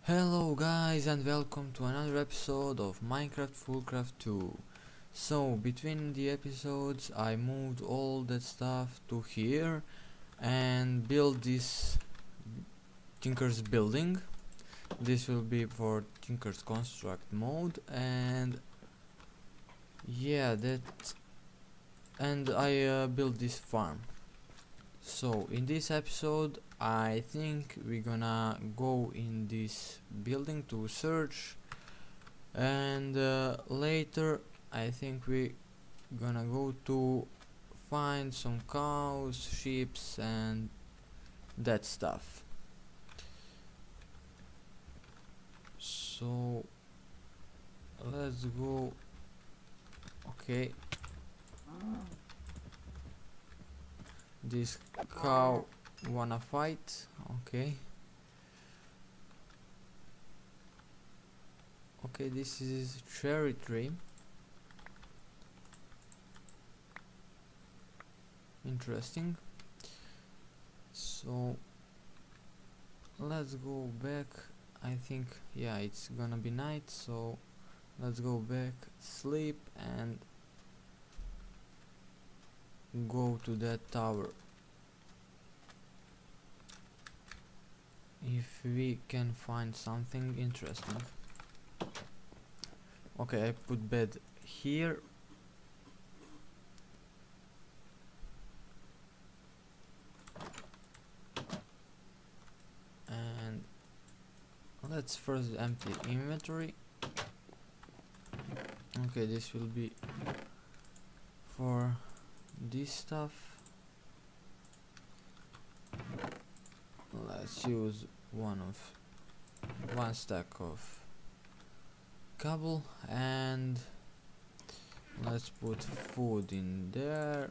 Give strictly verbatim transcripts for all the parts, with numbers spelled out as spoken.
Hello guys and welcome to another episode of Minecraft-Foolcraft two. So between the episodes I moved all that stuff to here and built this Tinker's building. This will be for Tinker's construct mode, and yeah, that and I uh, built this farm. So in this episode I think we're gonna go in this building to search, and uh, later I think we gonna go to find some cows, sheep and that stuff. So let's go. Okay, this cow wanna fight. Okay, okay, this is cherry tree. Interesting. So let's go back. I think, yeah, it's gonna be night, so let's go back, sleep, and go to that tower. If we can find something interesting. Okay, I put bed here. And let's first empty inventory. Okay, this will be for this stuff. Let's use one of one stack of cobble, and let's put food in there.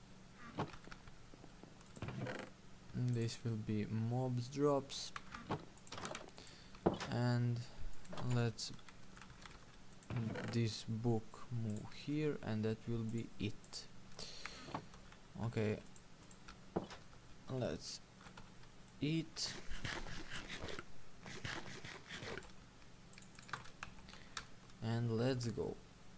And this will be mobs drops, and let's this book move here, and that will be it. Okay, let's eat. And let's go.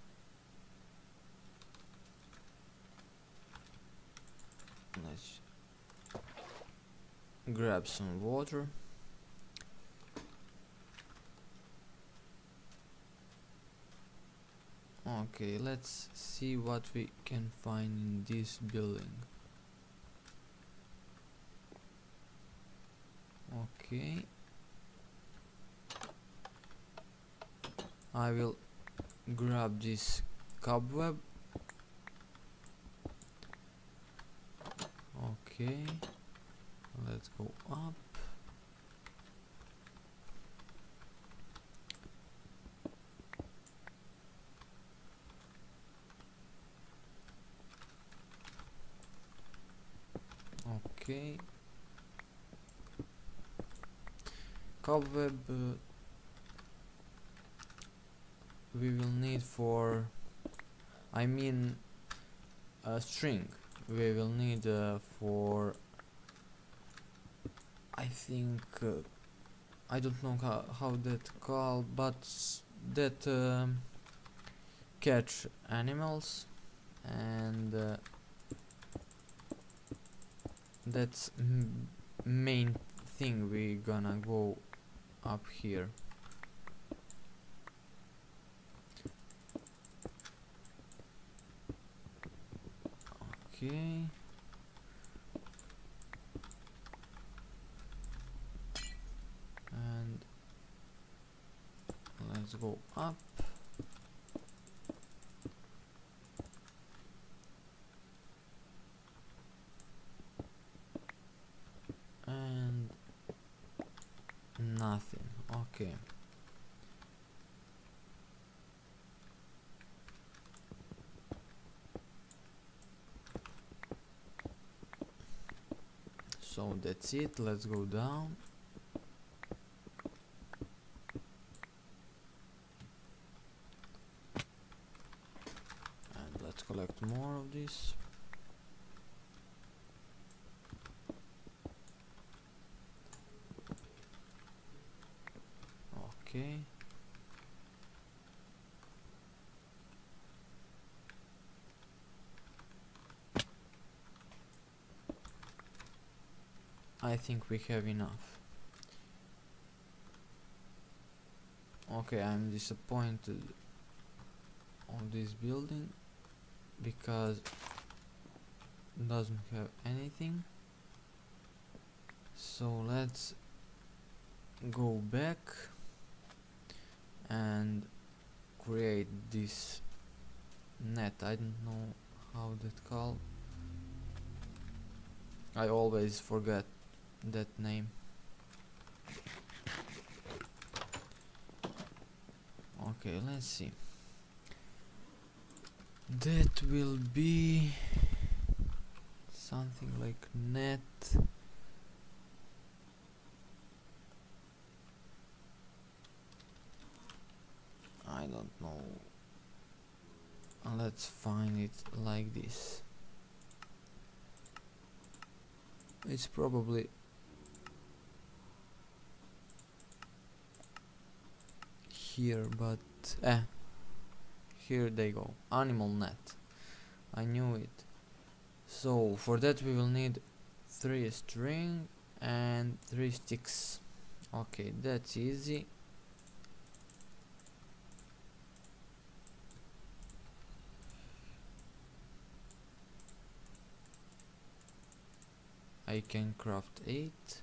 Let's grab some water. Okay, let's see what we can find in this building. Okay, I will grab this cobweb. Okay, let's go up. Okay, cobweb uh, we will need for, I mean a string we will need uh, for, I think uh, I don't know how, how that called, but that um, catch animals, and uh, that's m main thing we gonna go up here. Okay, and let's go up. And nothing. Okay, so that's it. Let's go down. And let's collect more of this. Okay. I think we have enough. Okay, I'm disappointed on this building because it doesn't have anything. So let's go back and create this net. I don't know how that called. I always forget that name. Okay, let's see. That will be something like net. I don't know. Let's find it like this. It's probably here, but eh, here they go. Animal net. I knew it. So for that we will need three string and three sticks. Okay, that's easy. I can craft eight.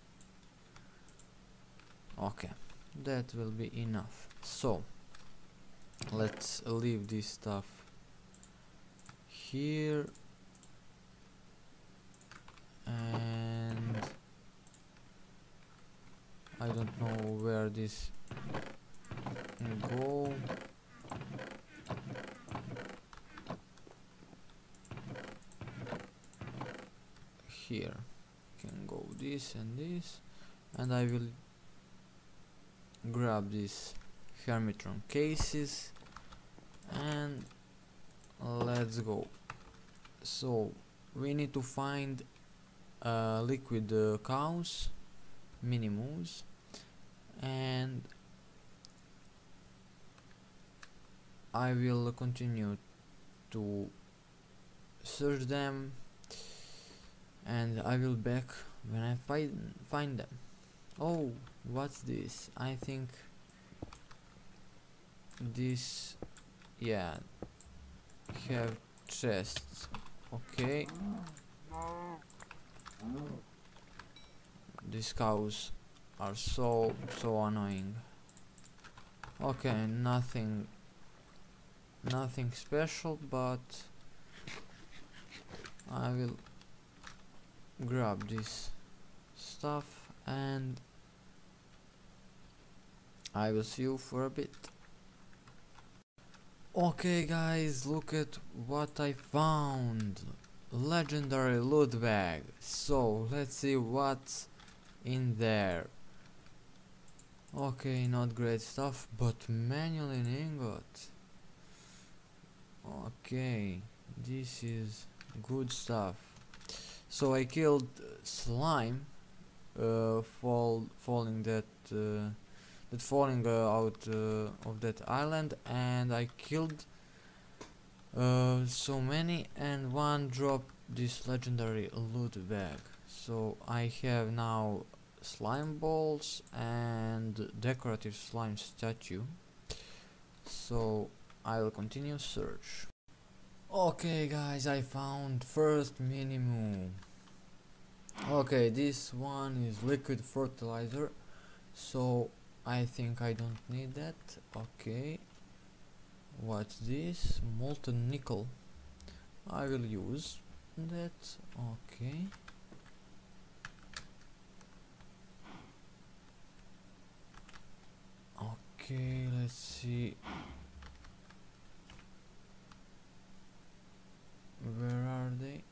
Okay, that will be enough. So let's leave this stuff here, and I don't know where this can go. Here can go this and this, and I will grab these Hermitron cases and let's go. So we need to find uh, liquid uh, cows, Mini Moos, and I will continue to search them, and I will back when I find find them. Oh, what's this? I think this, yeah, have chests. Okay, these cows are so so annoying. Okay, nothing nothing special, but I will grab this stuff and I will see you for a bit. Okay guys, look at what I found. Legendary loot bag. So let's see what's in there. Okay, not great stuff, but manual in ingot. Okay, this is good stuff. So I killed slime uh, fall falling that uh, that falling uh, out uh, of that island, and I killed uh, so many, and one dropped this legendary loot bag. So I have now slime balls and decorative slime statue. So I will continue search. Okay guys, I found first Mini Moo. Okay, this one is liquid fertilizer, so I think I don't need that. Okay, what's this? Molten nickel. I will use that. Okay, okay, let's see. Where are they?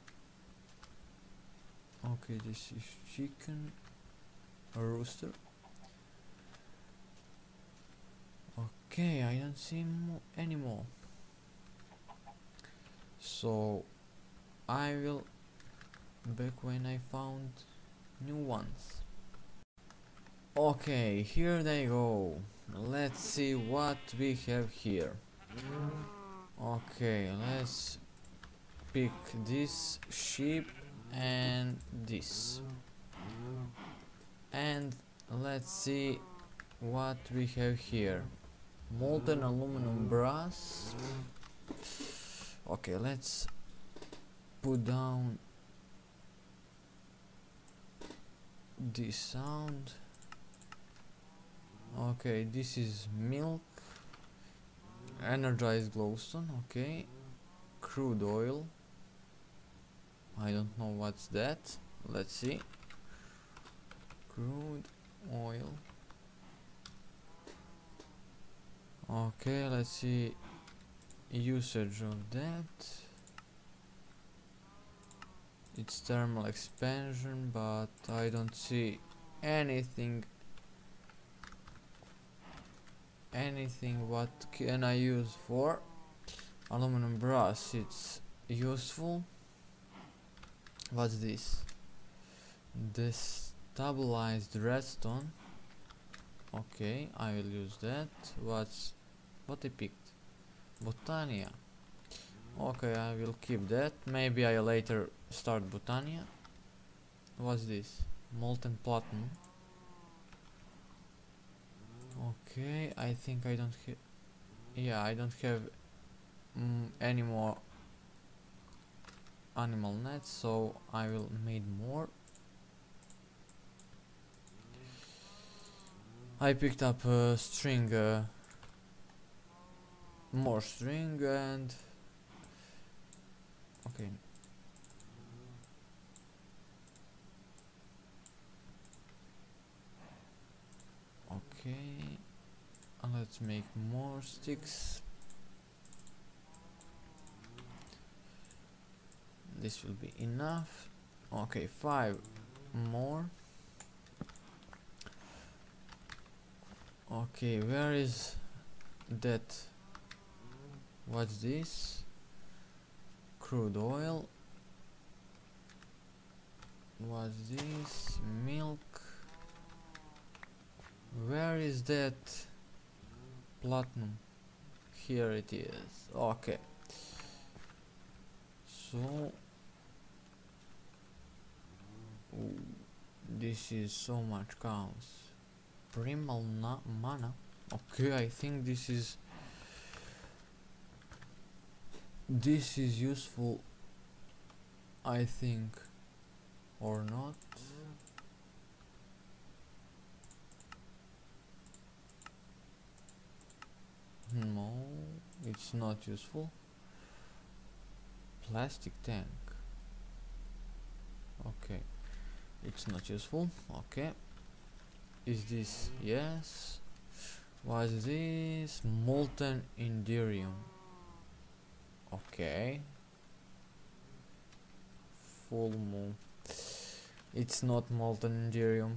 Okay, this is chicken, a rooster. Okay, I don't see mo anymore. So I will back when I found new ones. Okay, here they go. Let's see what we have here. Okay, let's pick this sheep and this. And let's see what we have here. Molten aluminum brass. Okay, let's put down this sound. Okay, this is milk. Energized glowstone. Okay, crude oil. I don't know what's that. Let's see. Crude oil. Okay, let's see usage of that. It's thermal expansion, but I don't see anything anything what can I use for. Aluminum brass, it's useful. What's this? Destabilized redstone. Okay, I will use that. What's what I picked? Botania. Okay, I will keep that. Maybe I later start Botania. What's this? Molten platinum. Okay, I think I don't have. Yeah, I don't have mm, any more animal nets, so I will make more. I picked up a string, uh, more string, and okay. Okay, and let's make more sticks. This will be enough. Okay, five more. Okay, where is that? What's this? Crude oil. What's this? Milk. Where is that platinum? Here it is. Okay. So ooh, this is so much cows. Primal mana. Okay, I think this is this is useful. I think, or not. No, it's not useful. Plastic tank. Okay, it's not useful. Okay, is this? Yes. What is this? Molten inderium. Okay. Full moon. It's not molten inderium.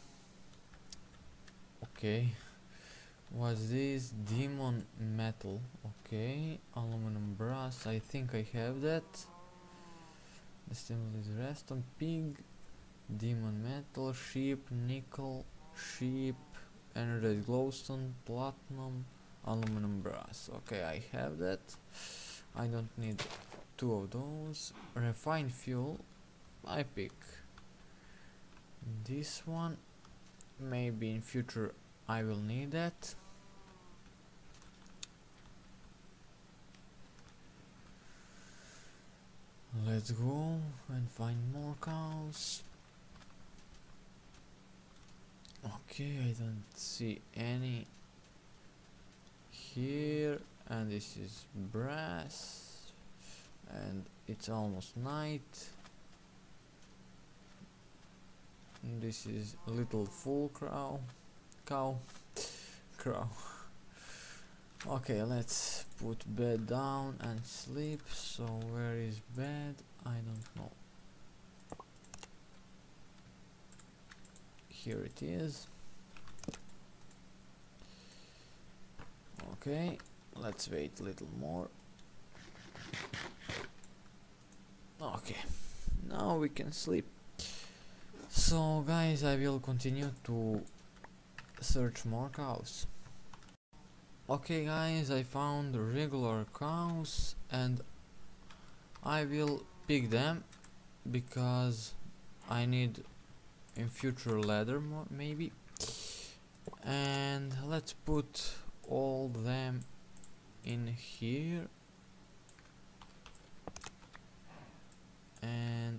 Okay. What's this? Demon metal. Okay. Aluminum brass. I think I have that. The symbol is redstone. Pig. Demon metal. Sheep. Nickel. Sheep. Energized glowstone. Platinum. Aluminum brass. Okay, I have that. I don't need two of those. Refined fuel. I pick this one. Maybe in future I will need that. Let's go and find more cows. Okay, I don't see any here, and this is brass, and it's almost night. And this is little full crow cow crow. Okay, let's put bed down and sleep. So where is bed? I don't know. Here it is. Okay, let's wait a little more. Okay, now we can sleep. So guys, I will continue to search more cows. Okay guys, I found regular cows and I will pick them because I need in future ladder more maybe. And let's put all them in here and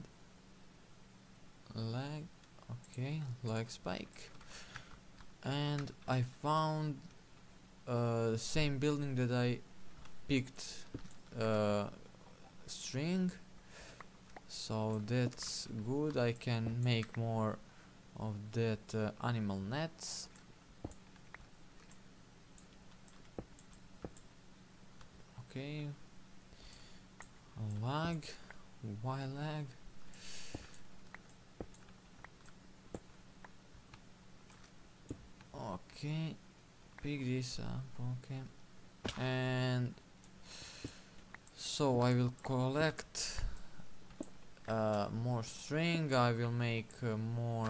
leg, okay, leg spike. And I found uh, the same building that I picked uh, string, so that's good. I can make more of that uh, animal nets. Okay, lag, why lag? Okay, pick this up. Okay, and so I will collect uh, more string. I will make uh, more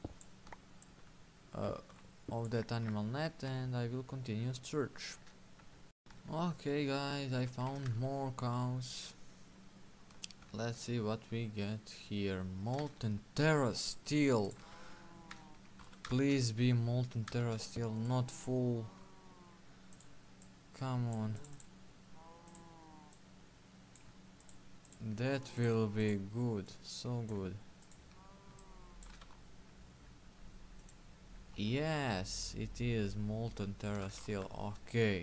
uh, of that animal net, and I will continue search. Okay guys, I found more cows. Let's see what we get here. Molten terra steel. Please be molten terra steel, not full. Come on. That will be good, so good. Yes, it is molten terra steel. Okay.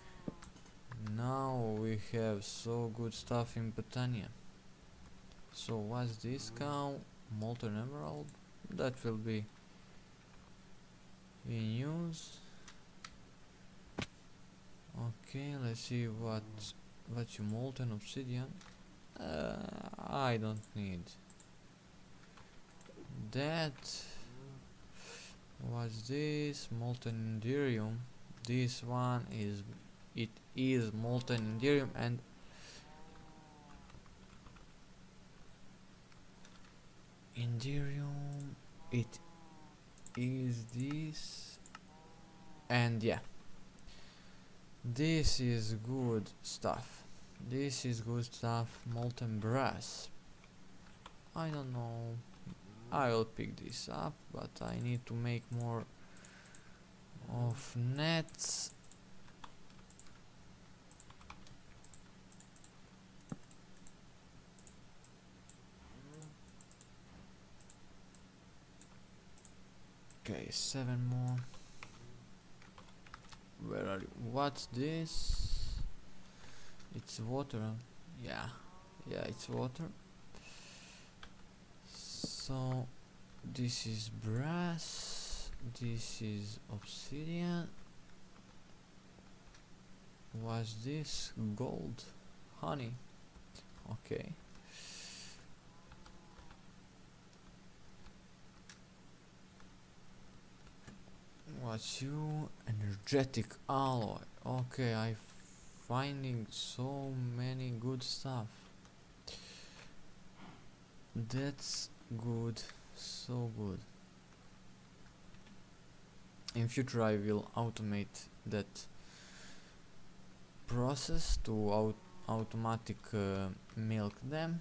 Now we have so good stuff in Botania. So what's this cow? Molten emerald? That will be in use. Okay, let's see what what you molten obsidian. Uh, I don't need that. What's this? Molten indirium. This one is it is molten indirium, and indirium it is this, and yeah, this is good stuff. This is good stuff. Molten brass. I don't know. I will pick this up, but I need to make more of nets. Okay, seven more. Where are you? What's this? It's water. Yeah, yeah, it's water. So this is brass. This is obsidian. What's this? Gold, honey. Okay. What's you? Energetic alloy. Okay, I finding so many good stuff. That's good, so good. In future I will automate that process to au automatic uh, milk them.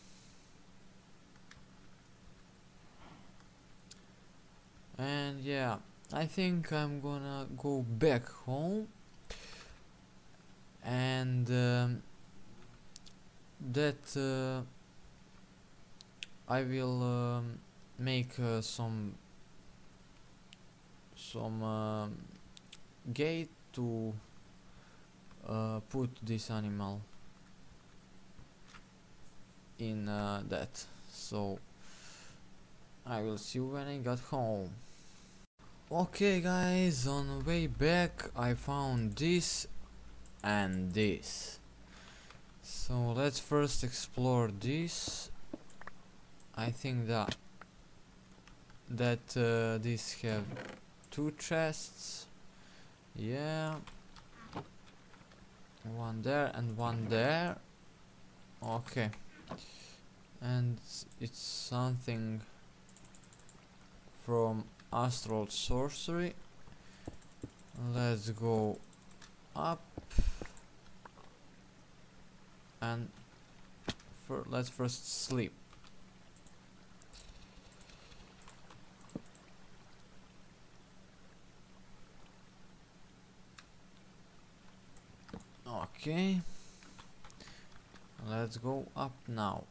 And yeah, I think I'm gonna go back home, and um, that uh, I will um, make uh, some some um, gate to uh, put this animal in uh, that. So I will see you when I got home. Okay guys, on the way back I found this and this. So let's first explore this. I think that that uh, these have two chests. Yeah, one there and one there. Okay, and it's something from Astral Sorcery. let's go up and fir let's first sleep. Okay, let's go up now.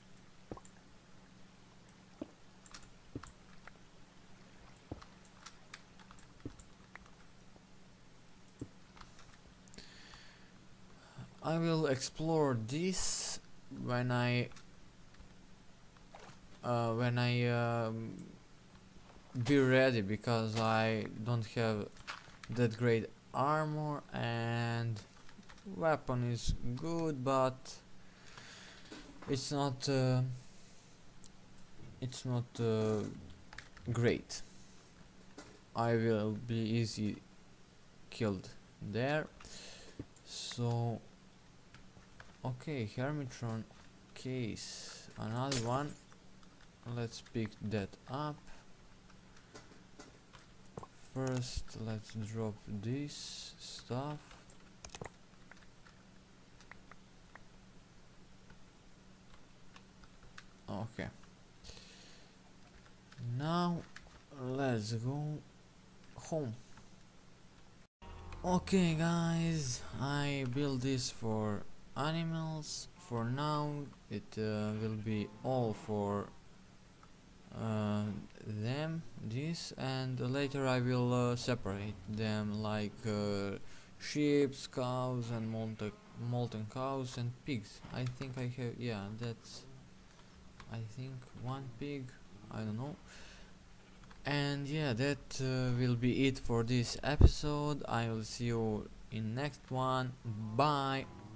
I will explore this when I uh, when I um, be ready, because I don't have that great armor, and weapon is good, but it's not uh, it's not uh, great. I will be easy killed there. So okay, Hermitron case, another one. Let's pick that up. First let's drop this stuff. Okay, now let's go home. Okay guys, I built this for animals. For now it uh, will be all for uh, them, this, and later I will uh, separate them, like uh, sheep, cows, and molten, molten cows and pigs. I think I have, yeah, that's I think one pig, I don't know. And yeah, that uh, will be it for this episode. I will see you in next one. Bye.